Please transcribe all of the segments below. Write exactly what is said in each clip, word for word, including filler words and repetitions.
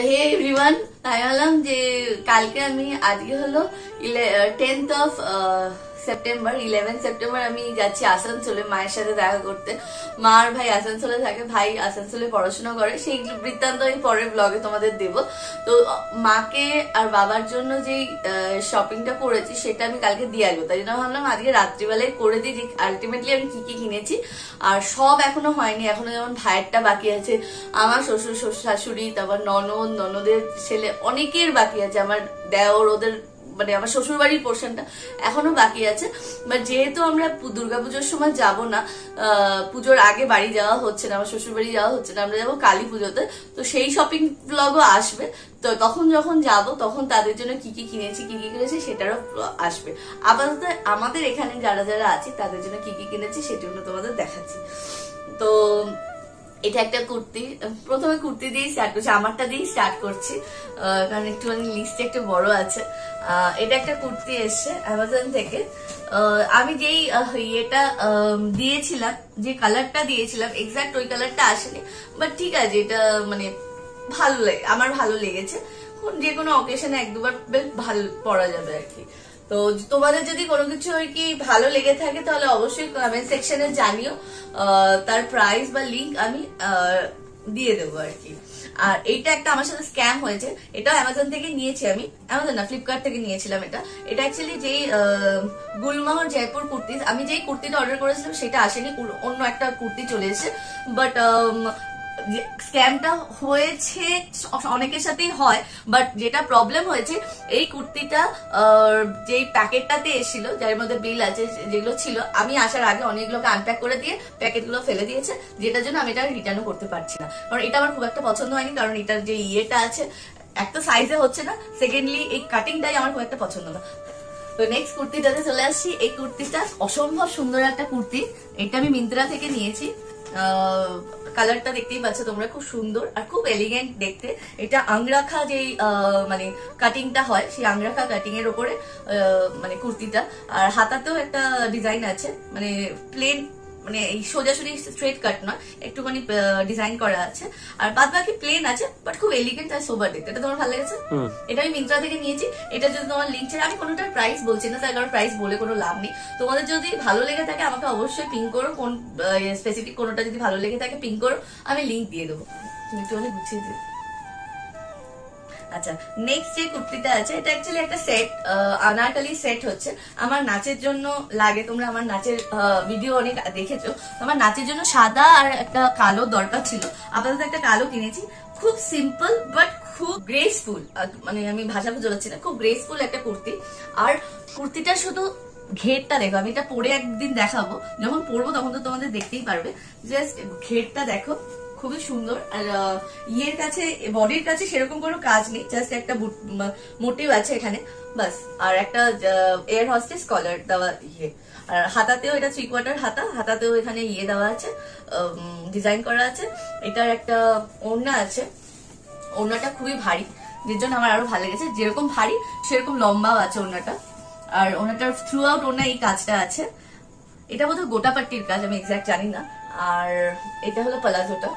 হে everyone, তাই বললাম যে কালকে আমি আজকে হলো tenth of September eleven September আমি যাচ্ছি আসানসোলে মায়ের সাথে দেখা করতে। মার ভাই আসানসোলে থাকে, ভাই আসানসোলে পড়াশোনা করে, সেই বৃত্তান্ত আমি পরের ব্লগে তোমাদের দেব। তো মাকে আর বাবার জন্য যেই শপিংটা করেছি সেটা আমি কালকে দিয়ে আসবো, তাই জন্য ভাবলাম আজকে রাত্রিবেলায় করে দিই যে আলটিমেটলি আমি কি কি কিনেছি। আর সব এখনো হয়নি, এখনো যেমন ভাইয়েরটা বাকি আছে, আমার শ্বশুর শ্বশুর শাশুড়ি, তারপর ননদ ননদের ছেলে অনেকের বাকি আছে, আমার দেওর ওদের মানে আমার শ্বশুর বাড়ির পোর্শনটা এখনো বাকি আছে। বাট যেহেতু আমরা দুর্গাপুজোর সময় যাব না, পুজোর আগে বাড়ি যাওয়া হচ্ছে না, আমার শ্বশুর বাড়ি যাওয়া হচ্ছে না, আমরা যাবো কালী পুজোতে, তো সেই শপিং ব্লগও আসবে। তো তখন যখন যাব তখন তাদের জন্য কি কি কিনেছি কি কি কিনেছি সেটারও আসবে। আপাতত আমাদের এখানে যারা যারা আছে তাদের জন্য কি কি কিনেছি সেটাগুলো তোমাদের দেখাচ্ছি। তো এটা একটা কুর্তি, প্রথমে কুর্তি দিয়ে স্টার্ট করছি, আমারটা দিয়ে স্টার্ট করছি কারণ একটুখানি লিস্টে একটু বড় আছে। এটা একটা কুর্তি এসছে অ্যামাজন থেকে। আমি যেই ইয়েটা দিয়েছিলাম, যে কালারটা দিয়েছিলাম এক্সাক্ট ওই কালারটা আসেনি, বাট ঠিক আছে, এটা মানে ভালো লাগে, আমার ভালো লেগেছে। যে কোনো অকেশনে এক দুবার বেশ ভালো পরা যাবে আর কি। তো তোমাদের যদি কোনো কিছু আর কি ভালো লেগে থাকে তাহলে অবশ্যই কমেন্ট সেকশনে জানিও, তার প্রাইস বা লিঙ্ক আমি দিয়ে দেবো আর কি। আর এইটা একটা আমার সাথে স্ক্যাম হয়েছে, এটাও অ্যামাজন থেকে নিয়েছি আমি, অ্যামাজন না ফ্লিপকার্ট থেকে নিয়েছিলাম এটা। এটা অ্যাকচুয়ালি যেই গুলমোহর জয়পুর কুর্তি, আমি যেই কুর্তিটা অর্ডার করেছিলাম সেটা আসেনি, অন্য একটা কুর্তি চলে এসেছে। বাট স্ক্যামটা হয়েছে অনেকের সাথেই হয়, বাট যেটা প্রবলেম হয়েছে এই কুর্তিটা যেই প্যাকেটটাতে এসেছিল, যার মধ্যে বিল আছে যেগুলো ছিল, আমি আসার আগে অনেকগুলোকে আনপ্যাক করে দিয়ে প্যাকেটগুলো ফেলে দিয়েছে, যেটার জন্য আমি এটা রিটার্নও করতে পারছি না, কারণ এটা আমার খুব একটা পছন্দ হয়নি। কারণ এটার যে ইয়েটা আছে একটা সাইজে হচ্ছে না, সেকেন্ডলি এই কাটিংটাই আমার খুব একটা পছন্দ না। তো নেক্সট কুর্তিটাতে চলে আসছি। এই কুর্তিটা অসম্ভব সুন্দর একটা কুর্তি, এটা আমি মিন্ত্রা থেকে নিয়েছি। কালারটা দেখতেই পাচ্ছ তোমরা, খুব সুন্দর আর খুব এলিগেন্ট দেখতে। এটা আংরাখা যেই মানে কাটিংটা হয়, সেই আংরাখা কাটিং এর উপরে মানে কুর্তিটা, আর হাতাতেও একটা ডিজাইন আছে, মানে প্লেন মানে এই সোজাসুজি স্ট্রেট কাট নয়, একটুখানি ডিজাইন করা আছে, আর বাদ বাকি প্লেন আছে, বাট খুব এলিগেন্ট আর সোবার দেখতে। এটা তোমার ভালো লেগেছে? এটা আমি মিন্ত্রা থেকে নিয়েছি। এটা যদি তোমার লিঙ্ক ছেড়ে, আমি কোনোটার প্রাইস বলছি না, তাই কারণ প্রাইস বলে কোনো লাভ নেই। তোমাদের যদি ভালো লেগে থাকে আমাকে অবশ্যই পিং করো, কোন স্পেসিফিক কোনোটা যদি ভালো লেগে থাকে পিং করো, আমি লিঙ্ক দিয়ে দেবো। তুমি একটুখানি গুছিয়ে দিও। আচ্ছা, নেক্সট যে কুর্তিটা আছে এটা অ্যাকচুয়ালি একটা সেট, আনারকলি সেট হচ্ছে, আমার নাচের জন্য লাগে। তোমরা আমার নাচের ভিডিও অনেক দেখেছো, আমার নাচের জন্য সাদা আর একটা কালো দরকার ছিল, আপাতত একটা কালো কিনেছি। খুব সিম্পল বাট খুব গ্রেসফুল, মানে আমি ভাষা বুঝতে পারছি না, খুব গ্রেসফুল একটা কুর্তি। আর কুর্তিটা শুধু ঘেরটা দেখো, আমি এটা পরে একদিন দেখাবো, যখন পরবো তখন তো তোমাদের দেখতেই পারবে। জাস্ট ঘেরটা দেখো, খুবই সুন্দর। আর ইয়ের কাছে, বডির কাছে সেরকম কোনো কাজ নেই, জাস্ট একটা মোটিভ আছে এখানে বাস, আর একটা এয়ার হস্টেস কলার দেওয়া ইয়ে। আর হাতাতেও এটা থ্রি কোয়ার্টার হাতা, হাতাতেও এখানে ইয়ে দেওয়া আছে, ডিজাইন করা আছে। এটার একটা ওড়না আছে, ওড়নাটা খুবই ভারী, যার জন্য আমার আরো ভালো লেগেছে। যেরকম ভারী সেরকম লম্বাও আছে ওড়নাটা, আর ওড়নাটার থ্রু আউট ওড়না এই কাজটা আছে। এটা বোধহয় গোটা পাট্টির কাজ, আমি এক্সাক্ট জানি না। আর এটা হলো প্লাজোটা,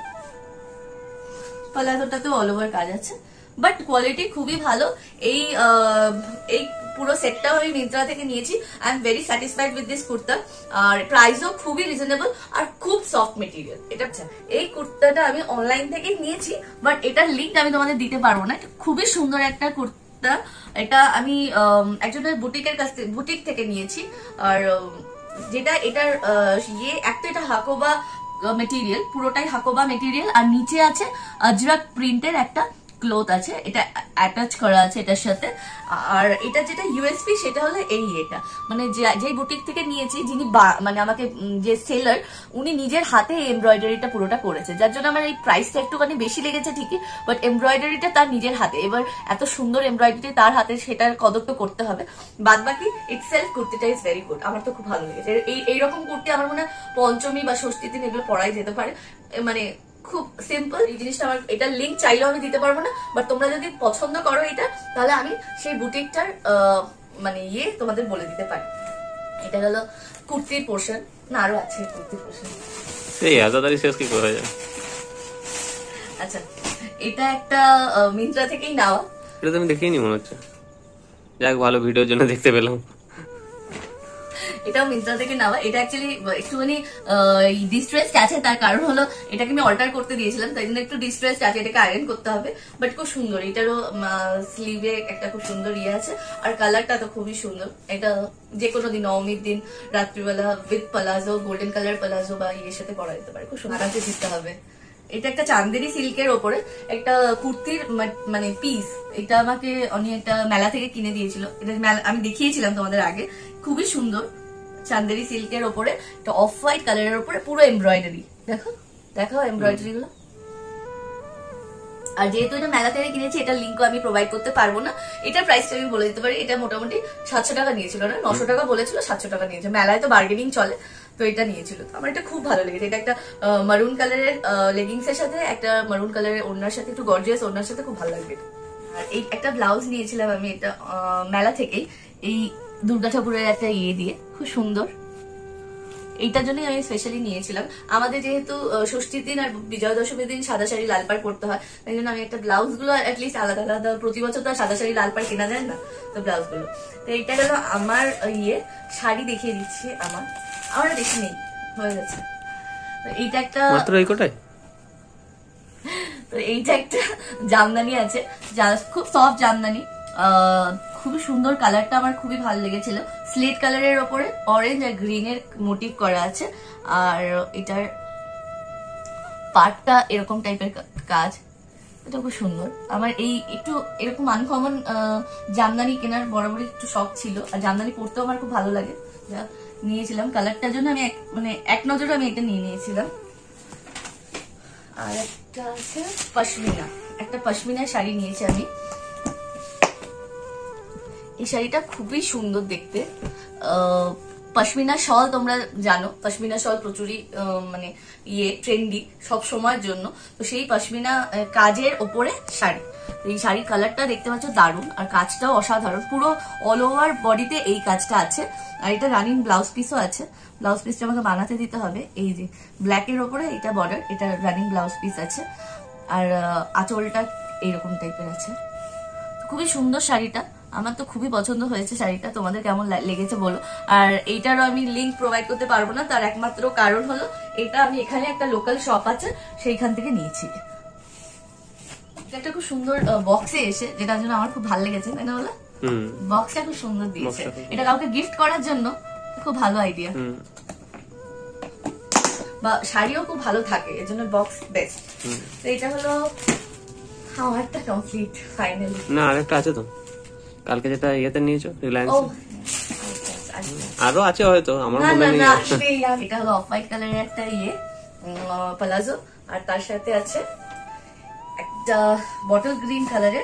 প্লাজোটাতেও অল ওভার কাজ আছে, বাট কোয়ালিটি খুবই ভালো। এই এই পুরো সেটটাও আমি মিন্ত্রা থেকে নিয়েছি। I am very satisfied with this kurta, আর প্রাইসও খুবই রিজনেবল আর খুব সফট মেটেরিয়াল। এটা এই কুর্তাটা আমি অনলাইন থেকে নিয়েছি, বাট এটার লিঙ্ক আমি তোমাদের দিতে পারবো না। খুবই সুন্দর একটা কুর্তা, এটা আমি একজনের বুটিকের কাছ থেকে বুটিক থেকে নিয়েছি। আর যেটা এটার ইয়ে একটা, এটা হাকোবা মেটেরিয়াল, পুরোটাই হাকোবা মেটেরিয়াল, আর নিচে আছে আজরাক প্রিন্টের একটা ক্লথ আছে, এটা অ্যাটাচ করা আছে এটার সাথে। আর এটা যেটা ইউএসপি সেটা হলো এই, এটা মানে যেই বুটিক থেকে নিয়েছি, যিনি মানে আমাকে যে সেলার, উনি নিজের হাতে এমব্রয়ডারিটা পুরোটা করেছে, যার জন্য আমার এই প্রাইসটা একটুখানি বেশি লেগেছে ঠিকই, বাট এমব্রয়ডারিটা তার নিজের হাতে। এবার এত সুন্দর এমব্রয়ডারি তার হাতে, সেটার কদর তো করতে হবে। বাদ বাকি ইটসেলফ কুর্তিটা ইজ ভেরি গুড, আমার তো খুব ভালো লেগেছে। এই এইরকম কুর্তি আমার মনে হয় পঞ্চমী বা ষষ্ঠীর দিন এগুলো পরাই যেতে পারে, মানে খুব সিম্পল। এই জিনিসটা আমার, এটার লিঙ্ক চাইলেও আমি দিতে পারবো না, বাট তোমরা যদি পছন্দ করো এটা, তাহলে আমি সেই বুটিকটার মানে ইয়ে তোমাদের বলে দিতে পারি। এটা হলো কুর্তির পোর্শন, না আরো আছে কুর্তির পোর্শন। এই আজাদারি শেষ কি করে যায়? আচ্ছা, এটা একটা মিন্ত্রা থেকেই নেওয়া। এটা তো আমি দেখিনি মনে হচ্ছে, যাক ভালো ভিডিওর জন্য দেখতে পেলাম। এটাও মিন্ত্রা থেকে নেওয়া। এটা অ্যাকচুয়ালি একটুখানি ডিস্ট্রেসড আছে, তার কারণ হলো এটাকে আমি অল্টার করতে দিয়েছিলাম, তাই জন্য একটু ডিস্ট্রেসড আছে, এটাকে আয়রন করতে হবে। বাট খুব সুন্দর, এটারও স্লিভে একটা খুব সুন্দর ইয়ে আছে, আর কালারটা তো খুবই সুন্দর। এটা যে কোনো দিন, নবমীর দিন রাত্রিবেলা with palazzo, golden colour palazzo বা ইয়ের সাথে পরা যেতে পারে, খুব সুন্দর। আরামসে দিতে হবে। এটা একটা চান্দেরি সিল্কের ওপরে একটা কুর্তির মানে পিস। এটা আমাকে অনেক একটা মেলা থেকে কিনে দিয়েছিল, এটা আমি দেখিয়েছিলাম তোমাদের আগে। খুবই সুন্দর চান্দেরি সিল্কের ওপরে, একটা অফ হোয়াইট কালারের ওপরে পুরো এমব্রয়ডারি। দেখো দেখো এমব্রয়ডারি গুলো। আর যেহেতু এটা মেলা থেকে কিনেছি, এটা লিঙ্কও আমি প্রোভাইড করতে পারবো না। এটার প্রাইসটা আমি বলে দিতে পারি, এটা মোটামুটি সাতশো টাকা নিয়েছিল না, নশো টাকা বলেছিল, সাতশো টাকা নিয়েছে। মেলায় তো বার্গেনিং চলে, তো এটা নিয়েছিল। আমার এটা খুব ভালো লেগেছে। এটা একটা মারুন কালারের লেগিংস এর সাথে একটা মারুন কালারের ওড়নার সাথে, একটু গর্জিয়াস ওড়নার সাথে খুব ভালো লাগবে। আর এই একটা ব্লাউজ নিয়েছিলাম আমি, এটা মেলা থেকেই, এই দুর্গা ঠাকুরের একটা ইয়ে দিয়ে, খুব সুন্দর। এইটার জন্যই আমি স্পেশালি নিয়েছিলাম। আমাদের যেহেতু ষষ্ঠীর দিন আর বিজয়া দশমীর দিন সাদা শাড়ি লাল পাড় পরতে হয়, তাই জন্য আমি একটা ব্লাউজ গুলো অ্যাটলিস্ট আলাদা আলাদা, প্রতি বছর তো সাদা শাড়ি লাল পাড় কেনা যায় না, তো ব্লাউজ গুলো। তো এইটা গেল আমার ইয়ে। শাড়ি দেখিয়ে দিচ্ছি আমার, আমার বেশি নেই, হয়ে গেছে। এইটা একটা মাত্র এই কোটায়। তো এইটা একটা জামদানি আছে, খুব সফট জামদানি, খুবই সুন্দর। কালারটা আমার খুবই ভালো লেগেছিল। স্লেট কালারের ওপরে অরেঞ্জ আর গ্রিন এর মোটিভ করা আছে, আর এটার পাটটা এরকম টাইপের কাজ, এটা খুব সুন্দর। আমার এই একটু এরকম আনকমন জামদানি কেনার বরাবরই একটু শখ ছিল, আর জামদানি পরতেও আমার খুব ভালো লাগে, যা নিয়েছিলাম। কালারটার জন্য আমি মানে এক নজরে আমি এটা নিয়ে নিয়েছিলাম। আর একটা আছে পশমিনা, একটা পশমিনা শাড়ি নিয়েছি আমি। এই শাড়িটা খুবই সুন্দর দেখতে। পশমিনা শল তোমরা জানো, পশমিনা শল প্রচুরই মানে ইয়ে ট্রেন্ডি সব সময়ের জন্য। তো সেই পশমিনা কাজের ওপরে শাড়ি, এই শাড়ির কালারটা দেখতে পাচ্ছ দারুণ, আর কাজটাও অসাধারণ, পুরো অল ওভার বডিতে এই কাজটা আছে। আর এটা রানিং ব্লাউজ পিসও আছে। ব্লাউজ পিসটা আমাকে বানাতে দিতে হবে। এই যে ব্ল্যাকের ওপরে এটা বর্ডার, এটা রানিং ব্লাউজ পিস আছে, আর আঁচলটা এইরকম টাইপের আছে। খুবই সুন্দর শাড়িটা, আমার তো খুবই পছন্দ হয়েছে শাড়িটা। তোমাদের কেমন লেগেছে বলো। আর এইটারও আমি লিঙ্ক প্রোভাইড করতে পারবো না, তার একমাত্র কারণ হলো এটা আমি এখানে একটা লোকাল শপ আছে সেইখান থেকে নিয়েছি। একটা খুব সুন্দর বক্সে এসে, যেটার জন্য আমার খুব ভালো লেগেছে, তাই না বলো? বক্সটা খুব সুন্দর দিয়েছে, এটা কাউকে গিফট করার জন্য খুব ভালো আইডিয়া। বা শাড়িও খুব ভালো থাকে, এর জন্য বক্স বেস্ট। তো এটা হলো আমারটা কমপ্লিট ফাইনালি। না আরেকটা আছে তো, কালকে যেটা ইয়েতে নিয়েছো রিলায়েন্স, আরো আছে হয়তো, আমার মনে নেই। এটা হলো অফ হোয়াইট কালারের একটা ইয়ে প্লাজো, আর তার সাথে আছে একটা বটল গ্রিন কালারের,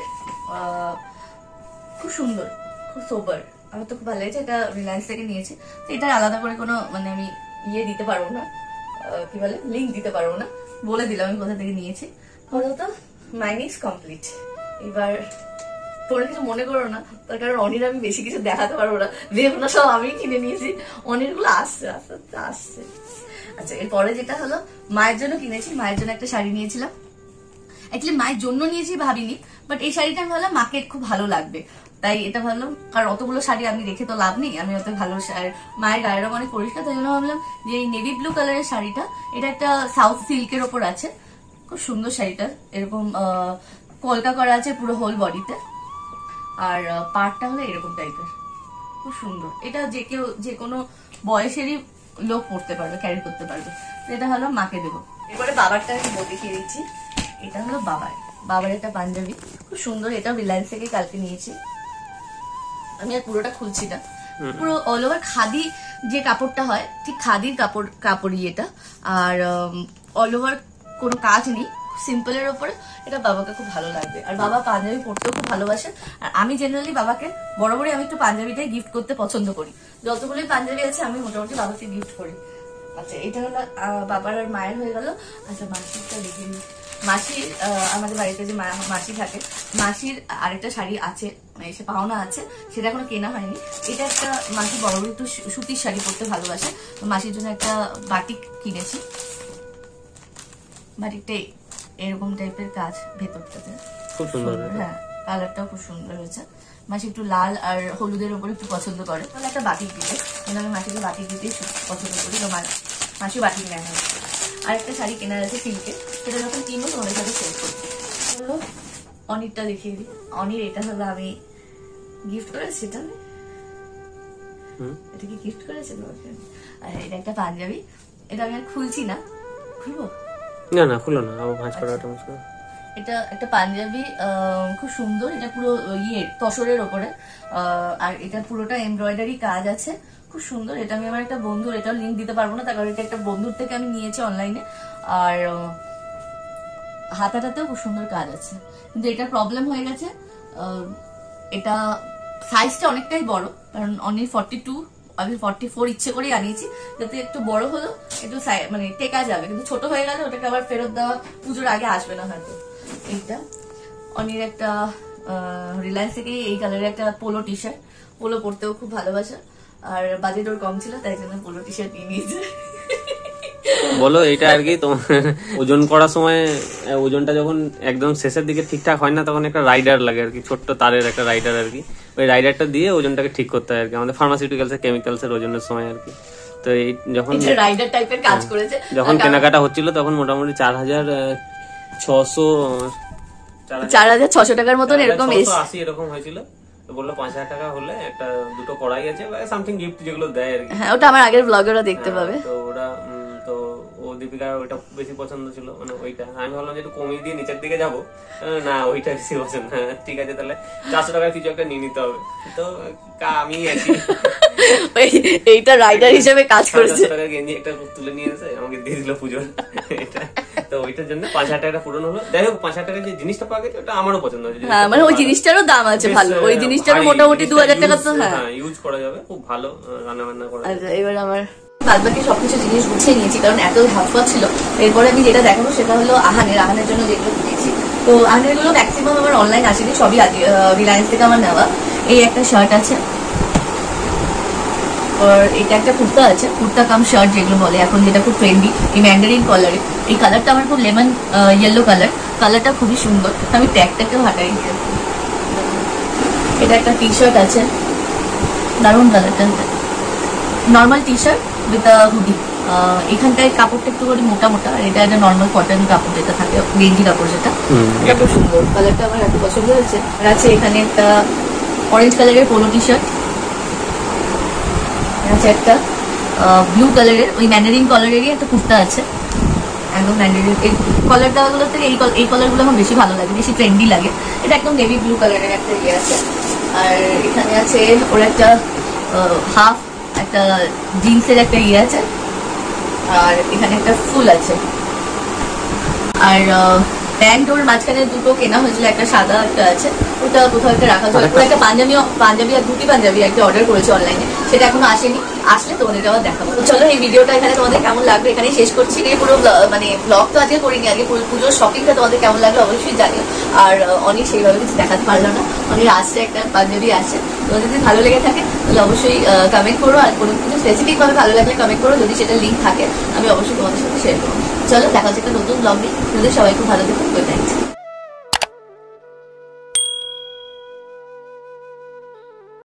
খুব সুন্দর, খুব সোবার। আমার তো খুব ভালো লেগেছে, এটা রিলায়েন্স থেকে নিয়েছি। তো এটা আলাদা করে কোনো মানে আমি ইয়ে দিতে পারবো না, কি বলে লিঙ্ক দিতে পারবো না, বলে দিলাম আমি কোথা থেকে নিয়েছি। হলো তো মাইনিক্স কমপ্লিট। এবার তোমরা কিছু মনে করো না, তার কারণ অনির আমি বেশি কিছু দেখাতে পারবো না, ভেবো না সব আমি কিনে নিয়েছি, অনির গুলো আসছে আস্তে আস্তে আসছে। আচ্ছা, এরপরে যেটা হলো মায়ের জন্য কিনেছি। মায়ের জন্য একটা শাড়ি নিয়েছিলাম, অ্যাকচুয়ালি মায়ের জন্য নিয়েছি ভাবিনি, বাট এই শাড়িটা আমি ভাবলাম মাকে খুব ভালো লাগবে, তাই এটা ভাবলাম। কারণ অতগুলো শাড়ি আমি রেখে তো লাভ নেই, আমি অত ভালো মায়ের গায়ের রং অনেক পরিষ্কার, তাই জন্য ভাবলাম যে এই নেভি ব্লু কালারের শাড়িটা, এটা একটা সাউথ সিল্কের ওপর আছে, খুব সুন্দর শাড়িটা। এরকম কলকা করা আছে পুরো হোল বডিতে, আর পাড়টা হলো এরকম টাইপের, খুব সুন্দর। এটা যে কেউ যে কোনো বয়সেরই লোক পরতে পারবে, ক্যারি করতে পারবে। এটা হলো মাকে দেবো। এরপরে বাবারটা আমি দেখিয়ে দিচ্ছি। এটা হলো বাবার বাবার একটা পাঞ্জাবি, খুব সুন্দর। এটা রিলায়েন্স থেকে কালকে নিয়েছি। আমি আর পুরোটা খুলছি না, পুরো অল ওভার খাদি যে কাপড়টা হয়, ঠিক খাদির কাপড় কাপড়ই এটা, আর অল ওভার কোনো কাজ নেই, সিম্পলের ওপরে। এটা বাবাকে খুব ভালো লাগবে, আর বাবা পাঞ্জাবি পরতেও খুব ভালোবাসে। আর আমি জেনারেলি বাবাকে বরাবরই আমি একটু পাঞ্জাবিটাই গিফট করতে পছন্দ করি, যতগুলোই পাঞ্জাবি আছে আমি মোটামুটি বাবাকে গিফট করি। আচ্ছা, এটা হলো বাবার আর মায়ের হয়ে গেল। আচ্ছা, মাসিরটা দেখে নিই। মাসির আমাদের বাড়িতে যে মাসি থাকে, মাসির আরেকটা শাড়ি আছে, এসে পাওনা আছে, সেটা এখনো কেনা হয়নি। এটা একটা মাসি বরাবর একটু সুতির শাড়ি পরতে ভালোবাসে, মাসির জন্য একটা বাটিক কিনেছি। বাটিকটা এরকম টাইপের কাজ ভেতরটাতে, খুব সুন্দর। হ্যাঁ কালারটাও খুব সুন্দর হয়েছে। মাসি একটু লাল আর হলুদের উপর একটু পছন্দ করে, তাহলে একটা বাটিক দিতে, কিন্তু আমি মাসিকে বাটিক দিতেই পছন্দ করি, তো মাসি বাটিক নেয় না। আর একটা শাড়ি কেনার আছে সিল্কে, সেটা যখন কিনবো তোমাদের সাথে শেয়ার করবো। হলো অনিরটা দেখিয়ে দিই। অনির এটা হলো আমি গিফট করেছি, এটা এটা কি গিফট করেছে তোমাকে? আর এটা একটা পাঞ্জাবি, এটা আমি আর খুলছি না, খুলবো না না খুলো না, আবার ভাঁজ করা টাজ করা। এটা একটা পাঞ্জাবি, খুব সুন্দর, এটা পুরো ইয়ে তসরের ওপরে, আর এটা পুরোটা এমব্রয়ডারি কাজ আছে, খুব সুন্দর। এটা আমি আমার একটা বন্ধুর, এটা লিঙ্ক দিতে পারবো না তার কারণ এটা একটা বন্ধুর থেকে আমি নিয়েছি অনলাইনে। আর হাতাটাতেও খুব সুন্দর কাজ আছে, কিন্তু এটা প্রবলেম হয়ে গেছে, এটা সাইজটা অনেকটাই বড়, কারণ অনলি ফর্টি টু, আমি ফর্টি ফোর ইচ্ছে করেই আনিয়েছি, যাতে একটু বড় হলো একটু মানে টেকা যাবে, কিন্তু ছোট হয়ে গেলে ওটাকে আবার ফেরত দেওয়া পুজোর আগে আসবে না হয়তো। এইটা অনির একটা রিলায়েন্স থেকে এই কালারের একটা পোলো টি শার্ট, পোলো পরতেও খুব ভালোবাসে, আর বাজেট ওর কম ছিল তাই জন্য পোলো টি শার্ট নিয়ে নিয়েছে। বলো এটা আর কি, তোমার ওজন করার সময় ওজনটা যখন একদম শেষের দিকে ঠিকঠাক হয় না, তখন একটা রাইডার লাগে আর কি, ছোট্ট তারের একটা রাইডার আর কি, ওই রাইডারটা দিয়ে ওজনটাকে ঠিক করতে হয় আর কি, আমাদের ফার্মাসিউটিক্যালস এর কেমিক্যালস এর ওজনের সময় আর কি। তো এই যখন রাইডার টাইপের কাজ করেছে, যখন কেনাকাটা হচ্ছিল তখন মোটামুটি চার হাজার ছশো চার হাজার ছশো টাকার মতন এরকম আশি এরকম হয়েছিল। তো বললো পাঁচ হাজার টাকা হলে একটা দুটো কড়াই আছে বা সামথিং গিফট যেগুলো দেয় আর কি। হ্যাঁ ওটা আমার আগের ব্লগেরা দেখতে পাবে। তো ওরা তো ও দীপিকার ওইটা বেশি পছন্দ ছিল, মানে ওইটা আমি ভাবলাম যে একটু কমিয়ে দিয়ে নিচের দিকে যাবো, না ওইটা বেশি পছন্দ। ঠিক আছে তাহলে চারশো টাকার কিছু একটা নিয়ে নিতে হবে। তো আমি এইটা রাইডার হিসেবে কাজ করেছে, টাকার গেঞ্জি একটা তুলে নিয়ে এসে আমাকে দিয়ে দিল পুজোর, এটা তো ওইটার জন্য পাঁচ হাজার টাকা পূরণ হলো। যাই হোক পাঁচ হাজার টাকার যে জিনিসটা পাওয়া গেছে ওটা আমারও পছন্দ হয়েছে, হ্যাঁ মানে ওই জিনিসটারও দাম আছে ভালো, ওই জিনিসটারও মোটামুটি দু হাজার টাকা তো হ্যাঁ ইউজ করা যাবে, খুব ভালো রান্না বান্না করা। আচ্ছা এবার আমার বাদ বাকি সবকিছু জিনিস গুছিয়ে নিয়েছি, কারণ এত ঝটপট ছিল। এরপরে আমি যেটা দেখাবো সেটা হলো আহানের, আহানের জন্য যেগুলো কিনেছি। তো আহানের গুলো ম্যাক্সিমাম আমার অনলাইন আসেনি, সবই রিলায়েন্স থেকে আমার নেওয়া। এই একটা শার্ট আছে, আর এটা একটা কুর্তা আছে, কুর্তা কাম শার্ট যেগুলো বলে এখন, যেটা খুব ট্রেন্ডি, এই ম্যান্ডারিন কালারে। এই কালারটা আমার খুব লেমন ইয়েলো কালার, কালারটা খুবই সুন্দর, আমি ট্যাগটাকেও হাঁটাই। এটা একটা টি শার্ট আছে, দারুণ কালারটা, normal T shirt with hoodie. এখানটায় কাপড়টা একটু করে মোটা মোটা, আর এটা একটা নর্মাল কটন কাপড় যেটা থাকে, গেঞ্জি কাপড় যেটা, এটা খুব সুন্দর, কালারটা আমার এত পছন্দ হয়েছে। আর আছে এখানে একটা অরেঞ্জ কালারের পোলো টি শার্ট, আছে একটা ব্লু কালারের ওই ম্যান্ডারিন কালারেরই একটা কুর্তা আছে, একদম ম্যান্ডারিন। এই কালার দেওয়াগুলো থেকে এই এই কালারগুলো আমার বেশি ভালো লাগে, বেশি ট্রেন্ডি লাগে। এটা একদম নেভি ব্লু কালারের একটা ইয়ে আছে। আর এখানে আছে ওর একটা হাফ একটা জিন্সের একটা ইয়ে আছে, আর এখানে একটা ফুল আছে। আর প্যান্ট ওর মাঝখানে দুটো কেনা হয়েছিল, একটা সাদা একটা আছে, ওটা কোথাও একটা রাখা যায়। ওর একটা পাঞ্জাবি পাঞ্জাবি আর দুটি পাঞ্জাবি একটা অর্ডার করেছে অনলাইনে, সেটা এখনো আসেনি, আসলে তোমাদের আবার দেখাবো। চলো এই ভিডিওটা এখানে তোমাদের কেমন লাগবে এখানেই শেষ করছি। এই পুরো মানে ব্লগ তো আজকে করিনি, আজকে পুজোর শপিংটা তোমাদের কেমন লাগলো অবশ্যই জানিও। আর অনেক সেইভাবে কিছু দেখাতে পারলো না, অনেক আসছে একটা পাঞ্জাবি আসছে। তোমাদের যদি ভালো লেগে থাকে তাহলে অবশ্যই কমেন্ট করো, আর কোনো কিছু স্পেসিফিক ভাবে ভালো লাগলে কমেন্ট করো, যদি সেটা লিঙ্ক থাকে আমি অবশ্যই তোমাদের সাথে শেয়ার করবো। চলো দেখা হচ্ছে একটা নতুন ব্লগ নিয়ে, সবাই খুব ভালো থেকো, গুড নাইট।